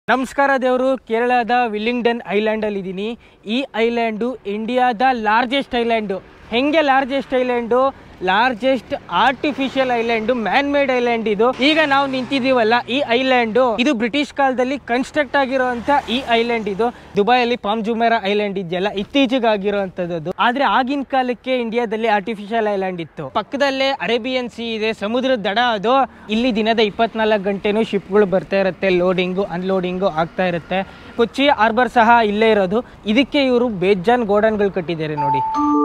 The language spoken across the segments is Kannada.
ನಮಸ್ಕಾರ ದೇವರು. ಕೇರಳದ ವಿಲ್ಲಿಂಗ್ಡನ್ ಐಲ್ಯಾಂಡಲ್ಲಿ ಇದ್ದೀನಿ. ಈ ಐಲ್ಯಾಂಡು ಇಂಡಿಯಾದ ಲಾರ್ಜೆಸ್ಟ್ ಐಲ್ಯಾಂಡು. ಹೆಂಗೆ largest island? Largest artificial island, man made island ಇದು. ಈಗ ನಾವು ನಿಂತಿದ್ದೀವಲ್ಲ, ಈ ಐಲ್ಯಾಂಡು ಇದು ಬ್ರಿಟಿಷ್ ಕಾಲದಲ್ಲಿ ಕನ್ಸ್ಟ್ರಕ್ಟ್ ಆಗಿರುವಂತ ಈ ಐಲ್ಯಾಂಡ್ ಇದು. ದುಬೈಯಲ್ಲಿ ಪಾಮ್ ಜುಮೇರಾ ಐಲ್ಯಾಂಡ್ ಇದೆಯಲ್ಲ, ಇತ್ತೀಚೆಗೆ ಆಗಿರುವಂತದ್ದು. ಆದ್ರೆ ಆಗಿನ ಕಾಲಕ್ಕೆ ಇಂಡಿಯಾದಲ್ಲಿ ಆರ್ಟಿಫಿಷಿಯಲ್ ಐಲ್ಯಾಂಡ್ ಇತ್ತು. ಪಕ್ಕದಲ್ಲೇ ಅರೇಬಿಯನ್ ಸಿ ಇದೆ, ಸಮುದ್ರದ ದಡ ಅದು. ಇಲ್ಲಿ ದಿನದ 24 ಗಂಟೆನೂ ಶಿಪ್ಗಳು ಬರ್ತಾ ಇರುತ್ತೆ, ಲೋಡಿಂಗು ಅನ್ಲೋಡಿಂಗು ಆಗ್ತಾ ಇರುತ್ತೆ. ಕೊಚ್ಚಿ ಹಾರ್ಬರ್ ಸಹ ಇಲ್ಲೇ ಇರೋದು. ಇದಕ್ಕೆ ಇವರು ಬೇಜಾನ್ ಗೋಡನ್ಗಳು ಕಟ್ಟಿದ್ದಾರೆ ನೋಡಿ.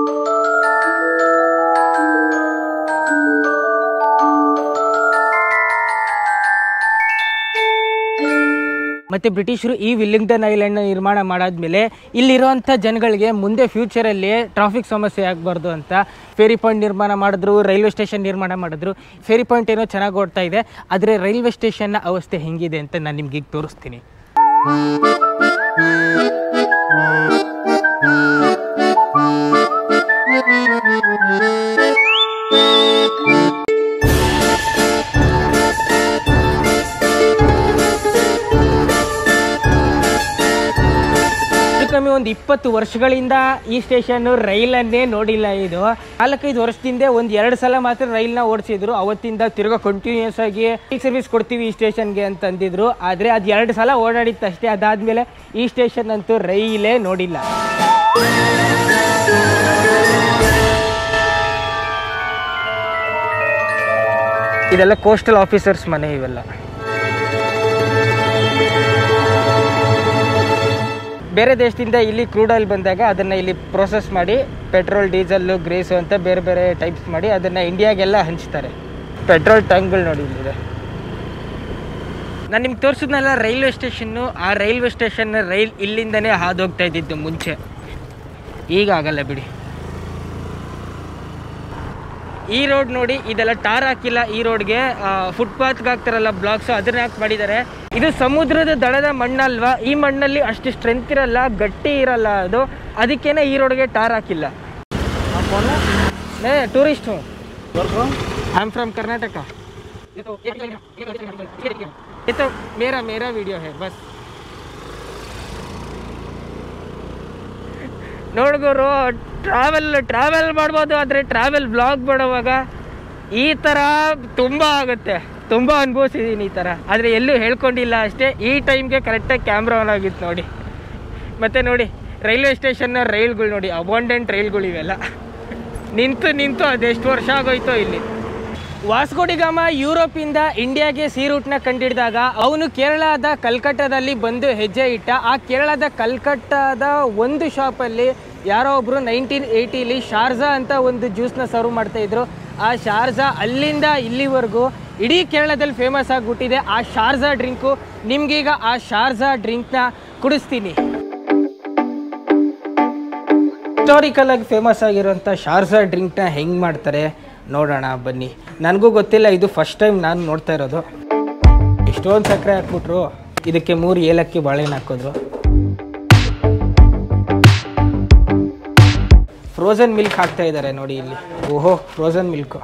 ಮತ್ತು ಬ್ರಿಟಿಷರು ಈ ವಿಲ್ಲಿಂಗ್ಡನ್ ಐಲ್ಯಾಂಡ್ನ ನಿರ್ಮಾಣ ಮಾಡಾದ್ಮೇಲೆ ಇಲ್ಲಿರುವಂಥ ಜನಗಳಿಗೆ ಮುಂದೆ ಫ್ಯೂಚರಲ್ಲಿ ಟ್ರಾಫಿಕ್ ಸಮಸ್ಯೆ ಆಗಬಾರ್ದು ಅಂತ ಫೇರಿ ಪಾಯಿಂಟ್ ನಿರ್ಮಾಣ ಮಾಡಿದ್ರು, ರೈಲ್ವೆ ಸ್ಟೇಷನ್ ನಿರ್ಮಾಣ ಮಾಡಿದ್ರು. ಫೇರಿ ಪಾಯಿಂಟ್ ಏನೋ ಚೆನ್ನಾಗಿ ಓಡ್ತಾ ಇದೆ, ಆದರೆ ರೈಲ್ವೆ ಸ್ಟೇಷನ್ನ ಅವಸ್ಥೆ ಹೆಂಗಿದೆ ಅಂತ ನಾನು ನಿಮ್ಗೆ ಈಗ ತೋರಿಸ್ತೀನಿ. ಕಮ್ಮಿ ಒಂದು 20 ವರ್ಷಗಳಿಂದ ಈ ಸ್ಟೇಷನ್ ರೈಲನ್ನೇ ನೋಡಿಲ್ಲ. ಇದು 4-5 ವರ್ಷದಿಂದ ಒಂದು 2 ಸಲ ಮಾತ್ರ ರೈಲ್ನ ಓಡಿಸಿದ್ರು. ಅವತ್ತಿಂದ ತಿರ್ಗಾ ಕಂಟಿನ್ಯೂಸ್ ಆಗಿ ಸರ್ವಿಸ್ ಕೊಡ್ತೀವಿ ಈ ಸ್ಟೇಷನ್ಗೆ ಅಂತ ಅಂದಿದ್ರು. ಆದರೆ ಅದು 2 ಸಲ ಓಡಾಡಿತ್ತು ಅಷ್ಟೇ. ಅದಾದ್ಮೇಲೆ ಈ ಸ್ಟೇಷನ್ ಅಂತೂ ರೈಲೇ ನೋಡಿಲ್ಲ. ಇದೆಲ್ಲ ಕೋಸ್ಟಲ್ ಆಫೀಸರ್ಸ್ ಮನೆ ಇವೆಲ್ಲ. ಬೇರೆ ದೇಶದಿಂದ ಇಲ್ಲಿ ಕ್ರೂಡ್ ಆಯಿಲ್ ಬಂದಾಗ ಅದನ್ನು ಇಲ್ಲಿ ಪ್ರೊಸೆಸ್ ಮಾಡಿ ಪೆಟ್ರೋಲ್, ಡೀಸೆಲ್ಲು, ಗ್ರೇಸು ಅಂತ ಬೇರೆ ಬೇರೆ ಟೈಪ್ಸ್ ಮಾಡಿ ಅದನ್ನು ಇಂಡಿಯಾಗೆಲ್ಲ ಹಂಚ್ತಾರೆ. ಪೆಟ್ರೋಲ್ ಟ್ಯಾಂಕ್ಗಳು ನೋಡಿ ಇಲ್ಲಿದೆ. ನಾನು ನಿಮ್ಗೆ ತೋರಿಸಿದ್ನಲ್ಲ ರೈಲ್ವೆ ಸ್ಟೇಷನ್ನು, ಆ ರೈಲ್ವೆ ಸ್ಟೇಷನ್ನ ರೈಲ್ ಇಲ್ಲಿಂದನೇ ಹಾದೋಗ್ತಾ ಇದ್ದಿದ್ದು ಮುಂಚೆ. ಈಗ ಆಗಲ್ಲ ಬಿಡಿ. ಈ ರೋಡ್ ನೋಡಿ, ಇದೆಲ್ಲ ಟಾರ್ ಹಾಕಿಲ್ಲ. ಈ ರೋಡ್ಗೆ ಫುಟ್ಪಾತ್ಗೆ ಹಾಕ್ತಾರಲ್ಲ ಬ್ಲಾಕ್ಸು, ಅದನ್ನ ಹಾಕಿ ಮಾಡಿದ್ದಾರೆ. ಇದು ಸಮುದ್ರದ ದಡದ ಮಣ್ಣಲ್ವಾ, ಈ ಮಣ್ಣಲ್ಲಿ ಅಷ್ಟು ಸ್ಟ್ರೆಂತ್ ಇರಲ್ಲ, ಗಟ್ಟಿ ಇರಲ್ಲ ಅದು. ಅದಕ್ಕೇನೆ ಈ ರೋಡ್ಗೆ ಟಾರ್ ಹಾಕಿಲ್ಲ. Tourist I am from Karnataka. ಮೇರಾ ವಿಡಿಯೋ ಹೇ ಬಸ್. ನೋಡ್ಗೋರು, ಟ್ರಾವೆಲ್ ಮಾಡ್ಬೋದು, ಆದರೆ ಟ್ರಾವೆಲ್ ಬ್ಲಾಗ್ ಮಾಡೋವಾಗ ಈ ಥರ ತುಂಬ ಆಗುತ್ತೆ. ತುಂಬ ಅನುಭವಿಸಿದ್ದೀನಿ ಈ ಥರ, ಆದರೆ ಎಲ್ಲೂ ಹೇಳ್ಕೊಂಡಿಲ್ಲ ಅಷ್ಟೇ. ಈ ಟೈಮ್ಗೆ ಕರೆಕ್ಟಾಗಿ ಕ್ಯಾಮ್ರಾ ಆನ್ ಆಗಿತ್ತು ನೋಡಿ. ಮತ್ತು ನೋಡಿ ರೈಲ್ವೆ ಸ್ಟೇಷನ್ನ ರೈಲ್ಗಳು ನೋಡಿ, ಅಬಾಂಡೆಂಟ್ ರೈಲ್ಗಳು ಇವೆಲ್ಲ. ನಿಂತು ಅದೆಷ್ಟು ವರ್ಷ ಆಗೋಯ್ತೋ ಇಲ್ಲಿ. ವಾಸ್ಕೋ ಡಿ ಗಾಮ ಯುರೋಪಿಂದ ಇಂಡಿಯಾಗೆ ಸಿ ರೂಟ್ನ ಕಂಡಿಡಿದಾಗ ಅವನು ಕೇರಳದ ಕಲ್ಕಟ್ಟಾದಲ್ಲಿ ಬಂದು ಹೆಜ್ಜೆ ಇಟ್ಟ. ಆ ಕೇರಳದ ಕಲ್ಕಟ್ಟಾದ ಒಂದು ಶಾಪಲ್ಲಿ ಯಾರೋ ಒಬ್ಬರು 1980 ಶಾರ್ಜಾ ಅಂತ ಒಂದು ಜ್ಯೂಸ್ನ ಸರ್ವ್ ಮಾಡ್ತಾಯಿದ್ರು. ಆ ಶಾರ್ಜಾ ಅಲ್ಲಿಂದ ಇಲ್ಲಿವರೆಗೂ ಇಡೀ ಕೇರಳದಲ್ಲಿ ಫೇಮಸ್ ಆಗಿಬಿಟ್ಟಿದೆ. ಆ ಶಾರ್ಜಾ ಡ್ರಿಂಕು ನಿಮ್ಗೀಗ ಆ ಶಾರ್ಜಾ ಡ್ರಿಂಕ್ನ ಕುಡಿಸ್ತೀನಿ. ಹಿಸ್ಟಾರಿಕಲ್ ಆಗಿ ಫೇಮಸ್ ಆಗಿರೋಂಥ ಶಾರ್ಜಾ ಡ್ರಿಂಕ್ನ ಹೆಂಗೆ ಮಾಡ್ತಾರೆ ನೋಡೋಣ ಬನ್ನಿ. ನನಗೂ ಗೊತ್ತಿಲ್ಲ, ಇದು ಫಸ್ಟ್ ಟೈಮ್ ನಾನು ನೋಡ್ತಾ ಇರೋದು. ಎಷ್ಟೊಂದು ಸಕ್ಕರೆ ಹಾಕ್ಬಿಟ್ರು, ಇದಕ್ಕೆ 3 ಏಲಕ್ಕಿ ಬಾಳೆಹಣ್ಣು ಹಾಕಿದ್ರು. ಫ್ರೋಝನ್ ಮಿಲ್ಕ್ ಹಾಕ್ತಾ ಇದ್ದಾರೆ ನೋಡಿ ಇಲ್ಲಿ. ಓಹೋ, ಫ್ರೋಝನ್ ಮಿಲ್ಕು.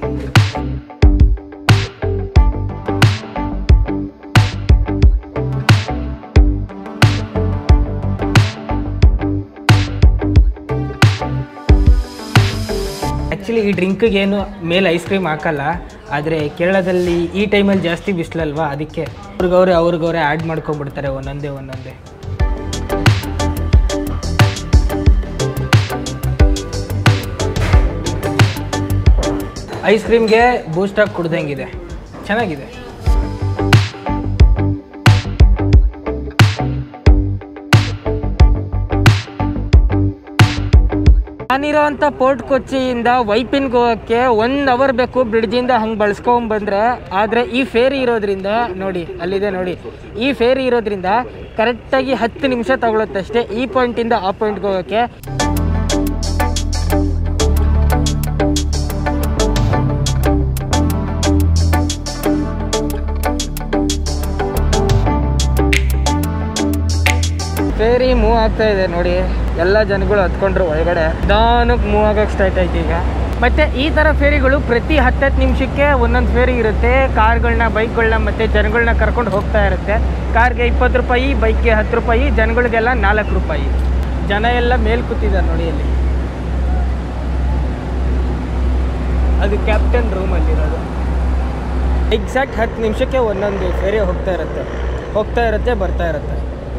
ಆ್ಯಕ್ಚುಲಿ ಈ ಡ್ರಿಂಕಿಗೆ ಏನು ಮೇಲೆ ಐಸ್ ಕ್ರೀಮ್ ಹಾಕಲ್ಲ, ಆದರೆ ಕೇರಳದಲ್ಲಿ ಈ ಟೈಮಲ್ಲಿ ಜಾಸ್ತಿ ಬಿಸಿಲಲ್ವಾ, ಅದಕ್ಕೆ ಅವ್ರಿಗವ್ರೆ ಆ್ಯಡ್ ಮಾಡ್ಕೊಂಡ್ಬಿಡ್ತಾರೆ ಒಂದೊಂದೇ. ಐಸ್ ಕ್ರೀಮ್ಗೆ ಬೂಸ್ಟಾಗಿ ಕುಡ್ದಂಗಿದೆ, ಚೆನ್ನಾಗಿದೆ. ನಾನಿರೋಂಥ ಪೋರ್ಟ್ ಕೊಚ್ಚಿಯಿಂದ ವೈಪಿನ್ಗೆ ಹೋಗೋಕ್ಕೆ 1 ಅವರ್ ಬೇಕು ಬ್ರಿಡ್ಜಿಂದ. ಹಂಗೆ ಬಳಸ್ಕೊಂಡ್ಬಂದರೆ, ಆದರೆ ಈ ಫೇರಿ ಇರೋದ್ರಿಂದ ನೋಡಿ, ಅಲ್ಲಿದೆ ನೋಡಿ, ಈ ಫೇರಿ ಇರೋದ್ರಿಂದ ಕರೆಕ್ಟಾಗಿ 10 ನಿಮಿಷ ತಗೊಳುತ್ತಷ್ಟೇ ಈ ಪಾಯಿಂಟಿಂದ ಆ ಪಾಯಿಂಟ್ಗೆ ಹೋಗೋಕ್ಕೆ. ಫೇರಿ ಮೂವ್ ಆಗ್ತಾ ಇದೆ ನೋಡಿ. ಎಲ್ಲ ಜನಗಳು ಹತ್ಕೊಂಡ್ರು ಒಳಗಡೆ. ನಿಧಾನಕ್ಕೆ ಮೂವ್ ಆಗೋಕ್ಕೆ ಸ್ಟಾರ್ಟ್ ಆಯ್ತು ಈಗ. ಮತ್ತು ಈ ಥರ ಫೇರಿಗಳು ಪ್ರತಿ 10 ನಿಮಿಷಕ್ಕೆ ಒಂದೊಂದು ಫೇರಿ ಇರುತ್ತೆ. ಕಾರ್ಗಳನ್ನ, ಬೈಕ್ಗಳನ್ನ ಮತ್ತು ಜನಗಳನ್ನ ಕರ್ಕೊಂಡು ಹೋಗ್ತಾ ಇರುತ್ತೆ. ಕಾರ್ಗೆ 20 ರೂಪಾಯಿ, ಬೈಕ್ಗೆ 10 ರೂಪಾಯಿ, ಜನಗಳಿಗೆಲ್ಲ 4 ರೂಪಾಯಿ. ಜನ ಎಲ್ಲ ಮೇಲೆ ಕೂತಿದ್ದಾರೆ ನೋಡಿ ಅಲ್ಲಿ. ಅದು ಕ್ಯಾಪ್ಟನ್ ರೂಮಲ್ಲಿರೋದು. ಎಕ್ಸಾಕ್ಟ್ 10 ನಿಮಿಷಕ್ಕೆ ಒಂದೊಂದು ಫೇರಿ ಹೋಗ್ತಾ ಇರುತ್ತೆ ಬರ್ತಾ ಇರುತ್ತೆ.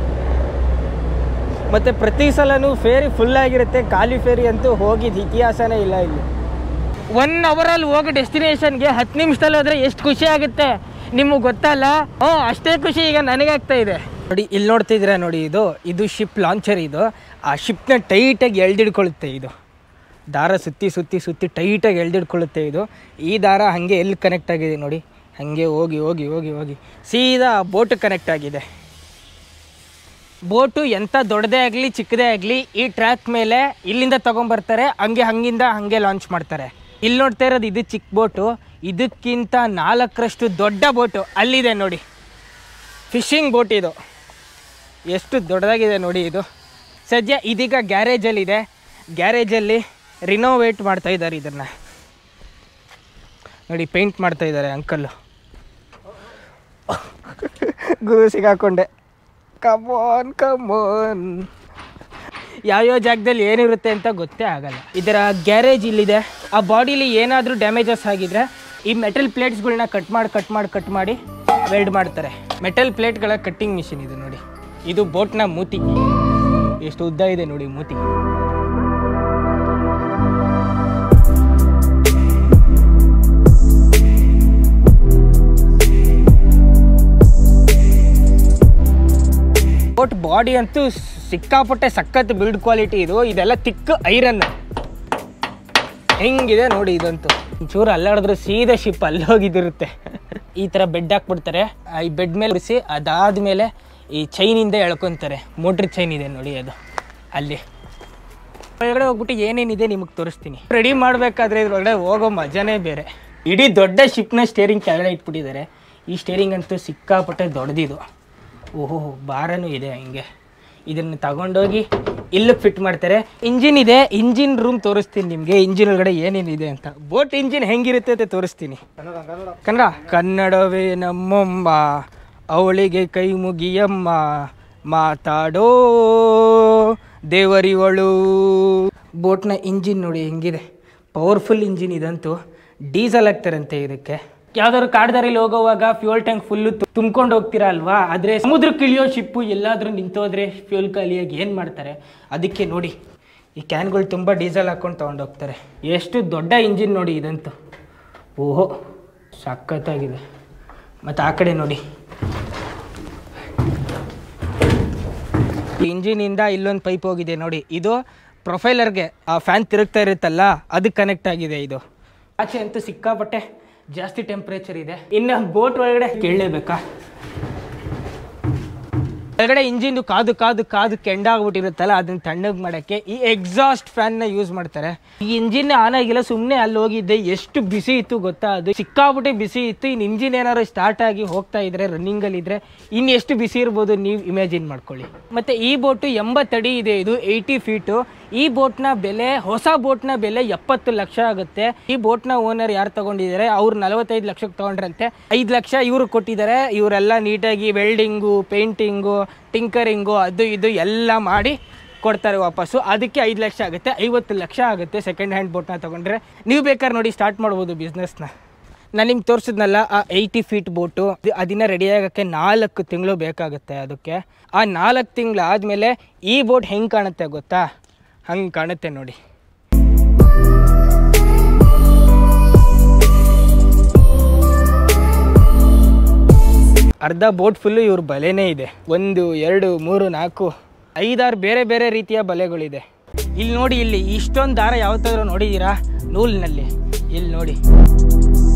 ಮತ್ತು ಪ್ರತಿ ಸಲನೂ ಫೇರಿ ಫುಲ್ಲಾಗಿರುತ್ತೆ. ಖಾಲಿ ಫೇರಿ ಅಂತೂ ಹೋಗಿದ್ದು ಇತಿಹಾಸನೇ ಇಲ್ಲ ಇಲ್ಲಿ. 1 ಅವರಲ್ಲಿ ಹೋಗೋ ಡೆಸ್ಟಿನೇಷನ್ಗೆ 10 ನಿಮಿಷದಲ್ಲಿ ಹೋದರೆ ಎಷ್ಟು ಖುಷಿ ಆಗುತ್ತೆ ನಿಮಗೆ ಗೊತ್ತಲ್ಲ? ಅಷ್ಟೇ ಖುಷಿ ಈಗ ನನಗಾಗ್ತಾ ಇದೆ ನೋಡಿ. ಇಲ್ಲಿ ನೋಡ್ತಿದ್ದೀರಾ ನೋಡಿ, ಇದು ಶಿಪ್ ಲಾಂಚರ್. ಇದು ಆ ಶಿಪ್ನ ಟೈಟಾಗಿ ಎಳ್ದಿಡ್ಕೊಳ್ಳುತ್ತೆ. ಇದು ದಾರ ಸುತ್ತಿ ಟೈಟಾಗಿ ಎಳ್ದಿಡ್ಕೊಳ್ಳುತ್ತೆ. ಈ ದಾರ ಹಾಗೆ ಎಲ್ಲಿ ಕನೆಕ್ಟ್ ಆಗಿದೆ ನೋಡಿ, ಹಾಗೆ ಹೋಗಿ ಸೀದಾ ಬೋಟ್ ಕನೆಕ್ಟ್ ಆಗಿದೆ. ಬೋಟು ಎಂಥ ದೊಡ್ಡದೇ ಆಗಲಿ ಚಿಕ್ಕದೇ ಆಗಲಿ ಈ ಟ್ರ್ಯಾಕ್ ಮೇಲೆ ಇಲ್ಲಿಂದ ತೊಗೊಂಬರ್ತಾರೆ, ಹಂಗೆ ಲಾಂಚ್ ಮಾಡ್ತಾರೆ. ಇಲ್ಲಿ ನೋಡ್ತಾ ಇರೋದು ಇದು ಚಿಕ್ಕ ಬೋಟು. ಇದಕ್ಕಿಂತ 4ರಷ್ಟು ದೊಡ್ಡ ಬೋಟು ಅಲ್ಲಿದೆ ನೋಡಿ, ಫಿಶಿಂಗ್ ಬೋಟ್. ಇದು ಎಷ್ಟು ದೊಡ್ಡದಾಗಿದೆ ನೋಡಿ. ಇದು ಸದ್ಯ ಇದೀಗ ಗ್ಯಾರೇಜಲ್ಲಿದೆ. ಗ್ಯಾರೇಜಲ್ಲಿ ರಿನೋವೇಟ್ ಮಾಡ್ತಾ ಇದ್ದಾರೆ. ಇದನ್ನು ನೋಡಿ, ಪೇಂಟ್ ಮಾಡ್ತಾ ಇದ್ದಾರೆ ಅಂಕಲ್ಲು. ಗುರು ಸಿಗಾಕೊಂಡೆ. ಕಮೋನ್ ಯಾವ್ಯಾವ ಜಾಗದಲ್ಲಿ ಏನಿರುತ್ತೆ ಅಂತ ಗೊತ್ತೇ ಆಗಲ್ಲ. ಇದರ ಗ್ಯಾರೇಜ್ ಇಲ್ಲಿದೆ. ಆ ಬಾಡಿಲಿ ಏನಾದರೂ ಡ್ಯಾಮೇಜಸ್ ಆಗಿದ್ರೆ ಈ ಮೆಟಲ್ ಪ್ಲೇಟ್ಸ್ಗಳನ್ನ ಕಟ್ ಮಾಡಿ ವೆಲ್ಡ್ ಮಾಡ್ತಾರೆ. ಮೆಟಲ್ ಪ್ಲೇಟ್ಗಳ ಕಟ್ಟಿಂಗ್ ಮಿಷಿನ್ ಇದು ನೋಡಿ. ಇದು ಬೋಟ್ನ ಮೂತಿ. ಎಷ್ಟು ಉದ್ದ ಇದೆ ನೋಡಿ ಮೂತಿ. ಬೋಟ್ ಬಾಡಿ ಅಂತೂ ಸಿಕ್ಕಾಪಟ್ಟೆ ಸಖತ್ ಬಿಲ್ಡ್ ಕ್ವಾಲಿಟಿ. ಇದೆಲ್ಲ ತಿಕ್ ಐರನ್ ಹೆಂಗಿದೆ ನೋಡಿ. ಇದಂತೂ ಚೂರು ಅಲ್ಲಾಡಿದ್ರು ಸೀದಾ ಶಿಪ್ ಅಲ್ಲಿ ಹೋಗಿದಿರುತ್ತೆ. ಈ ಥರ ಬೆಡ್ ಹಾಕ್ಬಿಡ್ತಾರೆ. ಈ ಬೆಡ್ ಮೇಲೆ ಉರಿಸಿ ಅದಾದಮೇಲೆ ಈ ಚೈನಿಂದ ಎಳ್ಕೊತಾರೆ. ಮೋಟ್ರ್ ಚೈನ್ ಇದೆ ನೋಡಿ, ಅದು ಅಲ್ಲಿ ಒಳಗಡೆ ಹೋಗ್ಬಿಟ್ಟು ಏನೇನಿದೆ ನಿಮಗೆ ತೋರಿಸ್ತೀನಿ. ರೆಡಿ ಮಾಡಬೇಕಾದ್ರೆ ಇದ್ರೊಳಗಡೆ ಹೋಗೋ ಮಜಾನೇ ಬೇರೆ. ಇಡೀ ದೊಡ್ಡ ಶಿಪ್ನ ಸ್ಟೇರಿಂಗ್ ಕೆಳಗಡೆ ಇಟ್ಬಿಟ್ಟಿದ್ದಾರೆ. ಈ ಸ್ಟೇರಿಂಗ್ ಅಂತೂ ಸಿಕ್ಕಾಪಟ್ಟೆ ದೊಡ್ಡದಿದು. ಓಹೋ, ಬಾರನೂ ಇದೆ ಹಿಂಗೆ. ಇದನ್ನು ತಗೊಂಡೋಗಿ ಇಲ್ಲಿಗೆ ಫಿಟ್ ಮಾಡ್ತಾರೆ. ಇಂಜಿನ್ ಇದೆ, ಇಂಜಿನ್ ರೂಮ್ ತೋರಿಸ್ತೀನಿ ನಿಮಗೆ. ಇಂಜಿನ್ ಒಳಗಡೆ ಏನೇನಿದೆ ಅಂತ, ಬೋಟ್ ಇಂಜಿನ್ ಹೆಂಗಿರುತ್ತೆ ಅಂತ ತೋರಿಸ್ತೀನಿ. ಕನ್ನಡವೇ ನಮ್ಮಮ್ಮ, ಅವಳಿಗೆ ಕೈ ಮುಗಿಯಮ್ಮ, ಮಾತಾಡೋ ದೇವರಿವಳು. ಬೋಟ್ನ ಇಂಜಿನ್ ನೋಡಿ ಹೆಂಗಿದೆ, ಪವರ್ಫುಲ್ ಇಂಜಿನ್. ಇದಂತೂ ಡೀಸೆಲ್ ಹಾಕ್ತಾರಂತೆ ಇದಕ್ಕೆ. ಯಾವ್ದಾದ್ರು ಕಾಡ್ದಾರಿಲಿ ಹೋಗೋವಾಗ ಫ್ಯೂಲ್ ಟ್ಯಾಂಕ್ ಫುಲ್ಲು ತುಂಬ್ಕೊಂಡು ಹೋಗ್ತೀರಾ ಅಲ್ವಾ, ಆದರೆ ಸಮುದ್ರಕ್ಕೆ ಇಳಿಯೋ ಶಿಪ್ಪು ಎಲ್ಲಾದರೂ ನಿಂತೋದ್ರೆ ಫ್ಯೂಲ್ ಖಾಲಿಯಾಗಿ ಏನು ಮಾಡ್ತಾರೆ, ಅದಕ್ಕೆ ನೋಡಿ ಈ ಕ್ಯಾನ್ಗಳು ತುಂಬ ಡೀಸೆಲ್ ಹಾಕ್ಕೊಂಡು ತೊಗೊಂಡೋಗ್ತಾರೆ. ಎಷ್ಟು ದೊಡ್ಡ ಇಂಜಿನ್ ನೋಡಿ ಇದಂತೂ. ಓಹೋ, ಸಖತ್ತಾಗಿದೆ. ಮತ್ತು ಆ ಕಡೆ ನೋಡಿ, ಇಂಜಿನಿಂದ ಇಲ್ಲೊಂದು ಪೈಪ್ ಹೋಗಿದೆ ನೋಡಿ. ಇದು ಪ್ರೊಫೈಲರ್ಗೆ ಆ ಫ್ಯಾನ್ ತಿರುಗ್ತಾ ಇರುತ್ತಲ್ಲ, ಅದಕ್ಕೆ ಕನೆಕ್ಟ್ ಆಗಿದೆ. ಇದು ಆಚೆ ಅಂತೂ ಸಿಕ್ಕಾಪಟ್ಟೆ ಜಾಸ್ತಿ ಟೆಂಪ್ರೇಚರ್ ಇದೆ. ಇನ್ನು ಬೋಟ್ ಒಳಗಡೆ ಕೇಳಲೇಬೇಕಾ, ಒಳಗಡೆ ಇಂಜಿನ್ ಕಾದು ಕೆಂಡಾಗ್ಬಿಟ್ಟಿರುತ್ತಲ್ಲ, ಅದನ್ನ ತಣ್ಣಗೆ ಮಾಡೋಕ್ಕೆ ಈ ಎಕ್ಸಾಸ್ಟ್ ಫ್ಯಾನ್ನ ಯೂಸ್ ಮಾಡ್ತಾರೆ. ಈ ಇಂಜಿನ್ ಆನ್ ಆಗಿಲ್ಲ, ಸುಮ್ಮನೆ ಅಲ್ಲಿ ಹೋಗಿದ್ದೆ. ಎಷ್ಟು ಬಿಸಿ ಇತ್ತು ಗೊತ್ತಾ, ಅದು ಸಿಕ್ಕಾಬಿಟ್ಟೆ ಬಿಸಿ ಇತ್ತು. ಇನ್ನು ಇಂಜಿನ್ ಏನಾದ್ರು ಸ್ಟಾರ್ಟ್ ಆಗಿ ಹೋಗ್ತಾ ಇದ್ರೆ, ರನ್ನಿಂಗಲ್ಲಿದ್ದರೆ ಇನ್ನು ಎಷ್ಟು ಬಿಸಿ ಇರ್ಬೋದು ನೀವು ಇಮ್ಯಾಜಿನ್ ಮಾಡ್ಕೊಳ್ಳಿ. ಮತ್ತು ಈ ಬೋಟು 80 ಅಡಿ ಇದೆ. ಇದು 80 ಫೀಟು. ಈ ಬೋಟ್ನ ಬೆಲೆ, ಹೊಸ ಬೋಟ್ನ ಬೆಲೆ 70 ಲಕ್ಷ ಆಗುತ್ತೆ. ಈ ಬೋಟ್ನ ಓನರ್ ಯಾರು ತಗೊಂಡಿದ್ದಾರೆ, ಅವ್ರು 45 ಲಕ್ಷಕ್ಕೆ ತೊಗೊಂಡ್ರಂತೆ. 5 ಲಕ್ಷ ಇವರು ಕೊಟ್ಟಿದ್ದಾರೆ. ಇವರೆಲ್ಲ ನೀಟಾಗಿ ವೆಲ್ಡಿಂಗು, ಪೇಂಟಿಂಗು, ಟಿಂಕರಿಂಗು, ಅದು ಇದು ಎಲ್ಲ ಮಾಡಿ ಕೊಡ್ತಾರೆ ವಾಪಸ್ಸು. ಅದಕ್ಕೆ 5 ಲಕ್ಷ ಆಗುತ್ತೆ. 50 ಲಕ್ಷ ಆಗುತ್ತೆ ಸೆಕೆಂಡ್ ಹ್ಯಾಂಡ್ ಬೋಟ್ನ ತೊಗೊಂಡ್ರೆ. ನೀವು ಬೇಕಾದ್ರೆ ನೋಡಿ ಸ್ಟಾರ್ಟ್ ಮಾಡ್ಬೋದು ಬಿಸ್ನೆಸ್ನ. ನಾನು ನಿಮ್ಗೆ ತೋರಿಸಿದ್ನಲ್ಲ ಆ 80 ಫೀಟ್ ಬೋಟು, ಅದನ್ನು ರೆಡಿ ಆಗೋಕ್ಕೆ 4 ತಿಂಗಳು ಬೇಕಾಗುತ್ತೆ. ಅದಕ್ಕೆ ಆ 4 ತಿಂಗಳು ಆದಮೇಲೆ ಈ ಬೋಟ್ ಹೆಂಗೆ ಕಾಣುತ್ತೆ ಗೊತ್ತಾ, ಹಂಗೆ ಕಾಣುತ್ತೆ ನೋಡಿ. ಅರ್ಧ ಬೋಟ್ ಫುಲ್ಲು ಇವ್ರ ಬಲೆನೇ ಇದೆ. 1 2 3 4 5 6 ಬೇರೆ ಬೇರೆ ರೀತಿಯ ಬಲೆಗಳಿದೆ. ಇಲ್ಲಿ ನೋಡಿ, ಇಲ್ಲಿ ಇಷ್ಟೊಂದು ದಾರ ಯಾವತ್ತಾದ್ರೂ ನೋಡಿದ್ದೀರಾ ನೂಲಿನಲ್ಲಿ? ಇಲ್ಲಿ ನೋಡಿ.